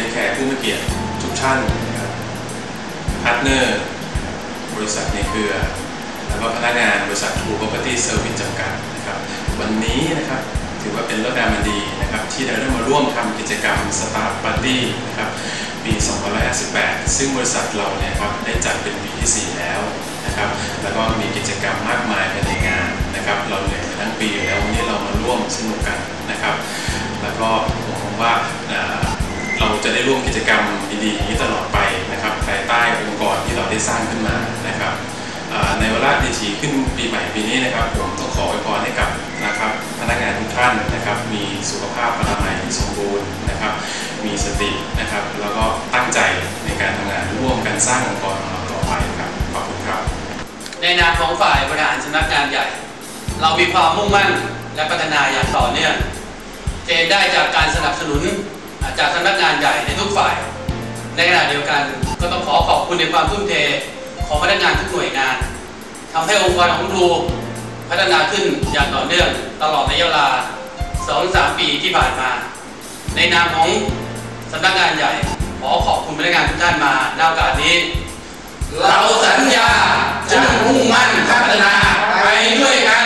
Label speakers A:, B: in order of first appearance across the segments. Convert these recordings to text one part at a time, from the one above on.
A: นแขกผู้มีเกียรติทุกท่านนะครับพาร์ทเนอร์บริษัทในเครือแล้วก็พนักงานบริษัท True Property Service จำกัดนะครับวันนี้นะครับถือว่าเป็นเรื่องงานดีนะครับที่เราได้มาร่วมทำกิจกรรม Start Party นะครับปี2558ซึ่งบริษัทเราเนี่ยครับได้จัดเป็นปีที่ 4 แล้วนะครับแล้วก็มีกิจกรรมมากมายภายในงานนะครับเราเหนื่อยทั้งปีแล้ววันนี้เรามาร่วมสนุกกันนะครับแล้วก็ผมว่าเราจะได้ร่วมกิจกรรมดีๆนี้ตลอดไปนะครับภายใต้องค์กรที่เราได้สร้างขึ้นมานะครับในวาระดีทีขึ้นปีใหม่ปีนี้นะครับผมต้องขออวยพรให้กับนะครับพนักงานทุกท่านนะครับมีสุขภาพอนามัยที่สมบูรณ์นะครับมีสตินะครับแล้วก็ตั้งใจในการทำงานร่วมกันสร้างองค์กรของเราต่อไปครับขอบคุณครับ
B: ในนามของฝ่ายบริหารสำนักงานใหญ่เรามีความมุ่งมั่นและพัฒนาอย่างต่อเนื่องเห็นได้จากการสนับสนุนจากสำนักงานใหญ่ในทุกฝ่ายในขณะเดียวกันก็ต้องขอบคุณในความทุ่มเทของพนักงานทุกหน่วยงานทำให้องค์กรของTrueพัฒนาขึ้นอย่างต่อเนื่องตลอดระยะเวลา 2-3 ปีที่ผ่านมาในนามของสำนักงานใหญ่ขอขอบคุณพนักงานทุกท่านมาในโอกาสนี้เราสัญญาจะมุ่งมั่นพัฒนาไปด้วยกัน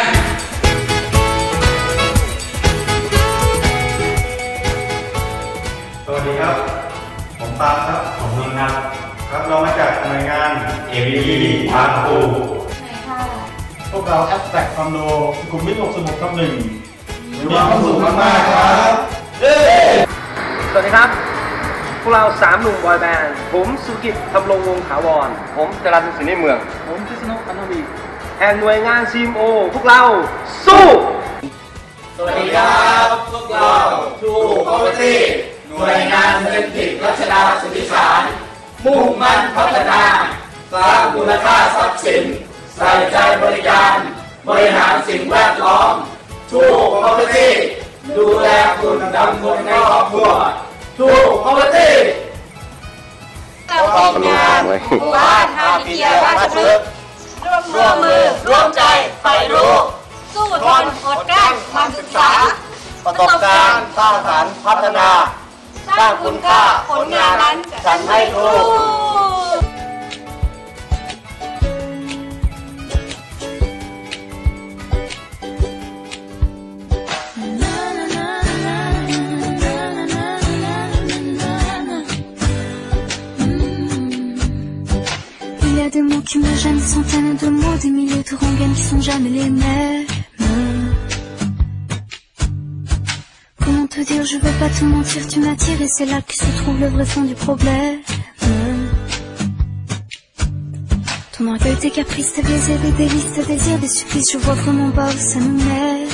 C: สวัสดีครับผมตามครับผมนนท์ครับครับเรามาจากหน่วยงาน AVP ทางปูพวกเราแอปแตกคอมโดสุขุมวิท66/1มีความสุขมากๆครับ
D: สวัสดีครับพวกเรา3 หนุ่มบอยแบนด์ผมสุกิจทำรงวงศ์ถาวรผมจรัญศรีนิเมืองผมพิษณุพันธวีแห่งหน่วยงาน CMO พวกเราสู้
E: สวัสดีครับพวกเรา True Property หน่วยงานเศรษฐกิจรัชดาสุทธิสารมุ่งมั่นพัฒนาสร้างมูลค่าทรัพย์สินใส่ใจบริการบริหารสิ่งแวดล้อม True Property ดูแลคุณดำคนในครอบครัว True Property
F: กับทีมงานบ้านฮาพิเทียราชพฤกษ์ร่วมมือร่วมใจใฝ่รู้สู้ทนอดกลั้นมันศึกษา
E: ประสบการณ์สร้างสรรค์พัฒนาสร้างคุณค่าผลงานนั้นฉันให้ครู
G: Il y a des mots qui me gênent, des centaines de mots, des milliers de rengaines qui sont jamais les mêmes. Comment te dire, je veux pas te mentir, tu m'attires et c'est là que se trouve le vrai fond du problème. Ton orgueil, tes caprices, tes baisers, des délices, tes désirs, des supplices, je vois vraiment pas où ça nous mène.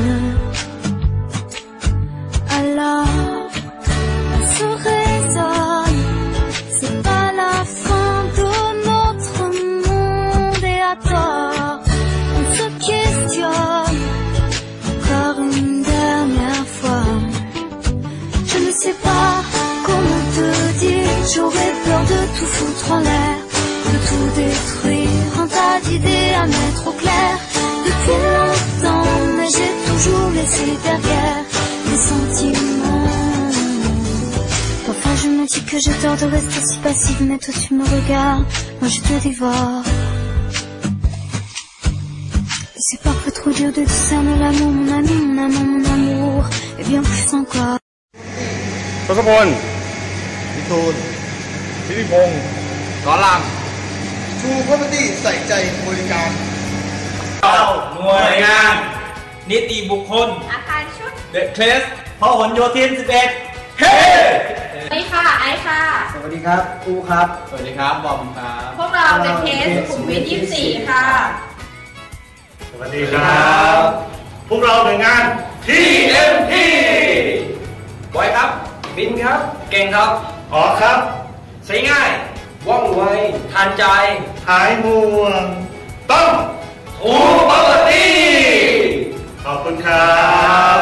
G: Alors, on se raisonne, c'est pas la fin de notre monde et à tort, on se questionne encore une dernière fois. Je ne sais pas comment te dire, j'aurais peur de tout foutre en l'air, de tout détruire, un tas d'idées à mettre au clair. Depuis longtemps, mais j'ai toujours laissé derrière les sentiments. Parfois je me dis que j'ai tort de rester si passive, mais toi tu me regardes, moi je te dévore. Et c'est parfois trop dur de discerner l'amour, mon ami, mon amant, mon amour, et bien plus encore.
C: ทศพลวิทูลธิริพงศ์สอนราม True Property ใส่ใจบริการ
B: หน่วยงานนิติบุคคล
F: อาคารชุด
B: The Class พหลโยธิน 11 เฮ้
F: สวัสดีค่ะไอซ์ค่ะ
C: สวัสดีครับอูครับ
B: สวัสดีครับบอมครับ
F: พวกเรา The Class สุขุมวิท24ค่ะ
C: สวัสดีครับพวกเราหน่วยงาน TMT
B: บอยครับบินครับเก่งครับ
C: อ๋อครับ
B: ใช้ง่ายว่องไวทันใจ
C: หายห่วงต้อง
B: True Property
C: ขอบคุณครับ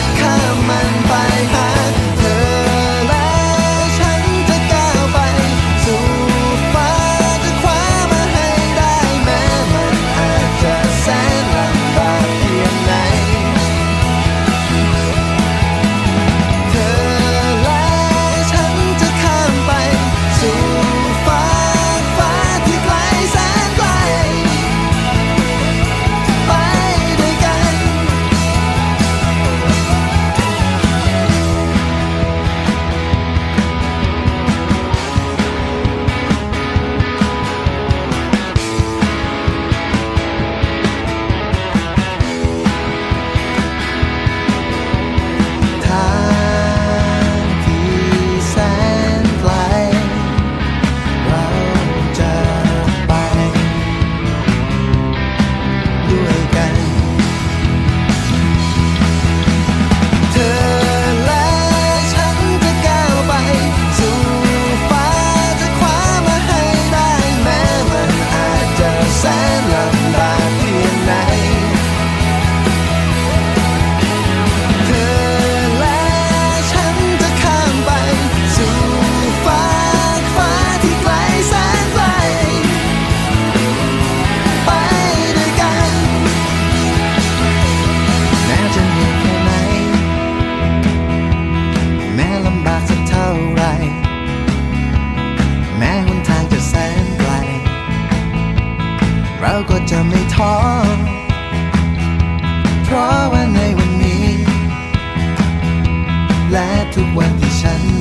H: ก็จะไม่ท้อเพราะว่าในวันนี้และทุกวันที่ฉัน